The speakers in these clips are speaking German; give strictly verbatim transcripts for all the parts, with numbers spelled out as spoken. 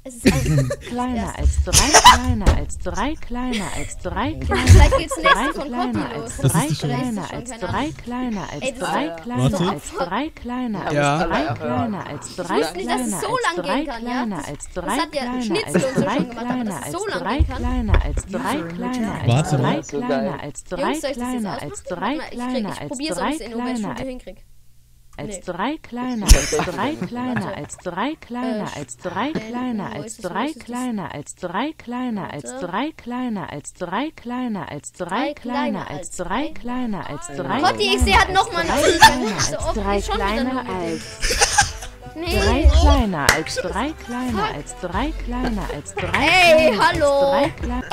Es ist aus. Kleiner als drei, kleiner als drei, kleiner als drei, kleiner Vielleicht als geht's drei, nächste von kleiner Copy los. als Das drei, ist schon- kleiner Das ist als schon, drei, keine kleiner Ey, als das drei, ist- kleiner Warte. als drei, kleiner als Ja. drei, kleiner als drei, wusste nicht, dass es kleiner so als lang drei, gehen kann, ja? kleiner Das- als das drei, hat ja kleiner Schnitzel als und so drei, schon gemacht, aber kleiner dass es als so lang drei, gehen kann. kleiner als drei, kleiner als Warte drei, mal. kleiner als drei, Jungs, soll ich das jetzt kleiner als ausprobieren? drei, Warte mal, ich, krieg, kleiner ich als probier's, ob drei, ich es in Oberstufe kleiner hinkrieg. als Nee. drei, kleiner als drei, kleiner Warte. als drei, kleiner Äh, als drei, äh, kleiner wo als ist es, wo drei, ist es? kleiner als drei, kleiner als Warte. drei, kleiner als drei, kleiner als drei, Drei kleiner als drei, kleiner als drei. Cotti, ich sehe halt nochmal drei, einen kleiner so als oft drei, wie schon wieder kleiner nur mit als dem. drei, Nee. kleiner als drei, kleiner als drei, kleiner als drei. Ey, kleiner als hallo. drei, kleiner-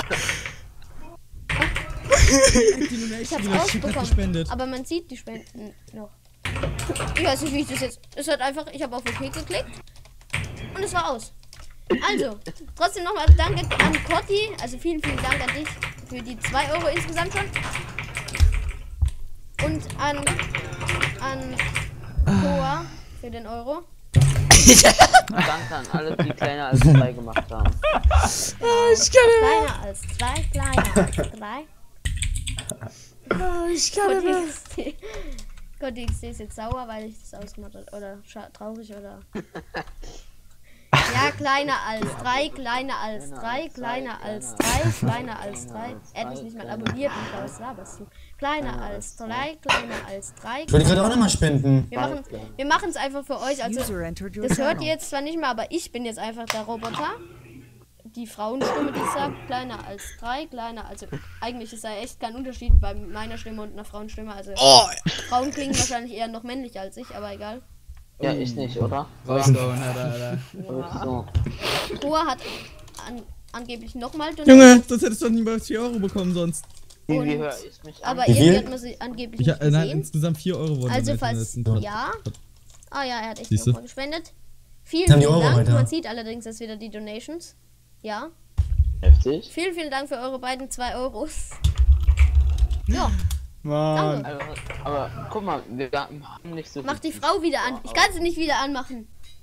Ich hab's Wieder Chip hat ausbekommen. gespendet. Aber man sieht die Spenden noch. Ich weiß nicht, wie ich das jetzt. Es hat einfach. Ich habe auf OK geklickt. Und es war aus. Also, trotzdem nochmal danke an Cotti. Also vielen, vielen Dank an dich für die zwei Euro insgesamt schon. Und an. an Koa für den Euro. Danke an alle, die kleiner als drei gemacht haben. Kleiner als zwei, kleiner als drei. Ich kann nicht. Gott, ich sehe es jetzt sauer, weil ich das ausgemacht habe. Oder scha- traurig oder. Ja, kleiner als drei, kleiner als drei, kleiner als drei, kleiner als drei. Er hat mich nicht mal abonniert, ich glaube, was laberst du? Kleiner als drei, kleiner als drei. Ich wollte gerade auch nochmal spenden. Wir machen wir machen es einfach für euch. Also, das hört ihr jetzt zwar nicht mehr, aber ich bin jetzt einfach der Roboter. Die Frauenstimme, die sagt, kleiner als drei, kleiner, also eigentlich ist da echt kein Unterschied bei meiner Stimme und einer Frauenstimme. Also Frauen klingen wahrscheinlich eher noch männlicher als ich, aber egal. Ja, ich nicht, oder? Rausgehauen, Alter, Alter. So. Koa hat an, angeblich nochmal Junge, das hättest du doch niemals vier Euro bekommen sonst. Wie, wie Und- höre ich mich an? aber Wie irgendwie viel? hat man sie angeblich Ich, nicht äh, nein, gesehen. insgesamt vier Euro wurden Also in den falls letzten Tag. ja. Ah ja, er hat echt Siehste? nochmal gespendet. Vielen, Haben die vielen Euro, Dank. Alter. Man sieht allerdings jetzt wieder die Donations. Ja. Heftig. Vielen, vielen Dank für eure beiden zwei Euros. Ja, Mann. danke. Also, aber guck mal, wir haben nicht so Mach die viel- Frau wieder an. Ich kann sie nicht wieder anmachen.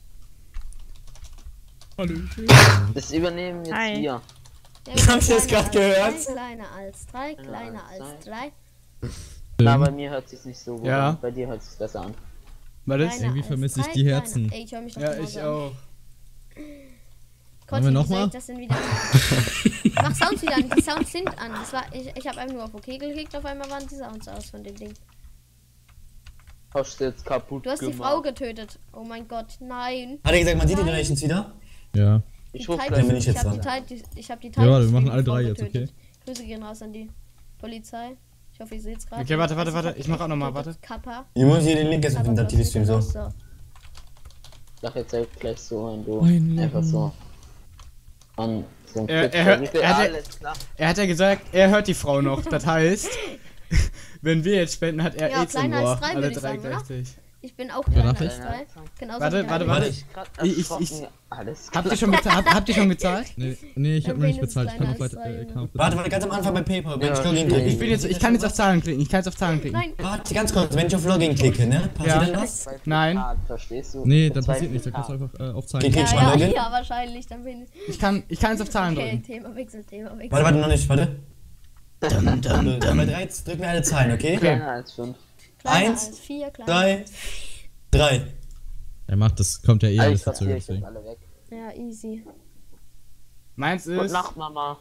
Hallöchen. Das übernehmen jetzt Hi. wir. Ja, Habt ihr das kleiner gerade als gehört? drei, Kleiner als drei, kleiner als drei. Na, bei mir hört sich nicht so gut Ja. an. Bei dir hört sich besser an. War das? Kleiner Irgendwie als vermisse ich drei, die kleiner- Herzen. Ey, ich höre mich doch Ja, genauso ich an. auch. Gott, wir wie noch soll mal? ich das denn wieder an? Mach Sounds wieder an. Die Sounds sind an. Das war, ich ich habe einfach nur auf OK geklickt, auf einmal waren die Sounds aus von dem Ding. Hast du jetzt kaputt Du hast die gemacht. Frau getötet. Oh mein Gott, nein. Hat er gesagt, man sieht die Donations wieder? Ja. Ich Die rufe Teil- gleich. bin ich jetzt ich habe die, dran. Teil- die, ich hab die Ja, Teil- warte, wir machen die alle Frau drei jetzt, getötet. okay? Grüße gehen raus an die Polizei. Ich hoffe, ihr seht es gerade. Okay, warte, warte, Also, warte. hab Ich die mach auch noch mal, getötet. warte. Kappa. Ich muss hier den Link jetzt auf den Kappa, T V-Stream so. so. Sag jetzt halt gleich so, wenn du Mein einfach Leben. so. An so ein Er- Clip- er hört- er hat- Alles klar. Er hat ja gesagt, er hört die Frau noch. Das heißt, wenn wir jetzt spenden, hat er Ja, AIDS im kleiner als Ohr. drei, Alle würd ich drei sagen, oder? gleichzeitig. Ich bin auch kleiner darf als ich? drei. Genauso Warte, wie warte, der warte. andere. Ich grad Ich- ich- erschrocken. ich- Alles Habt ihr schon bezahlt? Habt, habt ihr schon gezahlt? Nee, nee ich hab Mein noch nicht Penis ist bezahlt. Ich kann noch kleiner als weiter. drei, Äh, Junge. kann noch Warte, warte, ganz am Anfang bei PayPal, wenn Ja, ich Login ich klicke. Ich bin jetzt, ich kann jetzt auf Zahlen klicken. Ich kann jetzt auf Zahlen klicken. Nein, Warte, ganz kurz, wenn ich auf Login klicke, ne? Passiert Ja. dann was? Nein. Verstehst du? Nee, dann Zwei passiert nichts. Da kannst du K. einfach äh, auf Okay, Zahlen klick ja, ich mal ja, Login. ja, wahrscheinlich. Dann bin ich. Ich kann, ich kann jetzt auf Zahlen Okay, drücken. Thema Wechsel, Thema Wechsel. Warte, warte, noch nicht, warte. Dum, dum, dum. Bei drei drücken wir alle Zahlen, okay? Kleiner als fünf. Kleiner eins, als vier, kleiner drei, als- drei. Er macht das, kommt ja eh Alles alles kassiere verzögert. ich jetzt Deswegen. alle weg. Ja, easy. Meins Gute ist. Nacht, Mama.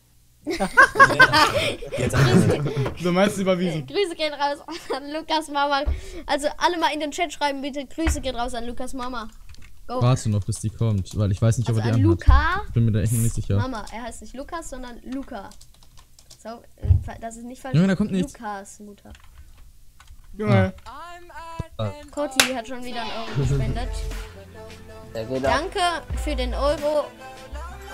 Jetzt an. So meins ist überwiesen. Grüße gehen raus an Lukas Mama. Also alle mal in den Chat schreiben, bitte. Grüße gehen raus an Lukas Mama. Go. Warte noch, bis die kommt, weil ich weiß nicht, ob Also er an die anhat. Luca. Ich bin mir da echt noch nicht sicher. Mama, er heißt nicht Lukas, sondern Luca. So, äh, das ist nicht falsch. Junge, da kommt nichts. Lukas Mutter. Junge. Cotti hat schon wieder einen Euro gespendet. Der geht ab. Danke für den Euro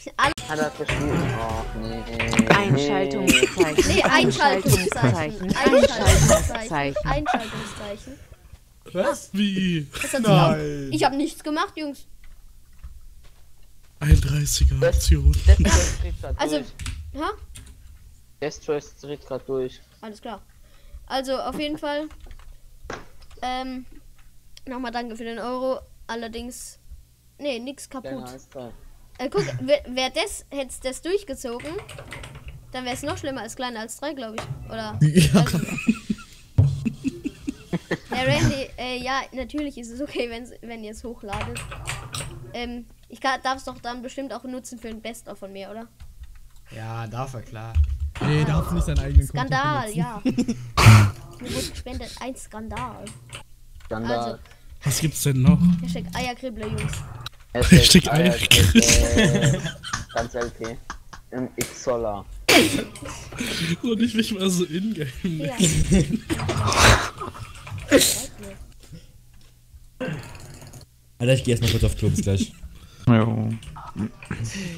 Alle Hat er geschrieben? Oh, nee. Einschaltungszeichen. nee, Einschaltungszeichen. Einschaltungszeichen. Einschaltungszeichen. Was? Wie? Das hat sie auch. Ich habe nichts gemacht, Jungs. einunddreißiger Aktion. Destroy dreht grad Also, durch. ha? Destroy dreht grad durch. Alles klar. Also, auf jeden Fall. Ähm, nochmal danke für den Euro. Allerdings, nee, nix kaputt. Kleiner als drei. Äh, guck, wer, wer das, hätte das durchgezogen, dann wäre es noch schlimmer als kleiner als drei, glaube ich. Oder? Ja. Ja, Randy, äh, ja, natürlich ist es okay, wenn's, wenn ihr es hochladet. Ähm, ich darf es doch dann bestimmt auch nutzen für ein Best-of von mir, oder? Ja, darf er, klar. Nee, darfst nicht deinen eigenen Skandal, Content ja. Mir wurde gespendet, ein Skandal. Skandal. Also, Was gibt's denn noch? Hashtag Eierkribbler, Jungs. Hashtag Eierkribbler. Ganz L P. Im X-Solar. Und ich mich mal so in-game. Ja. Alter, ich geh erst mal kurz auf Klo, bis gleich. Jo.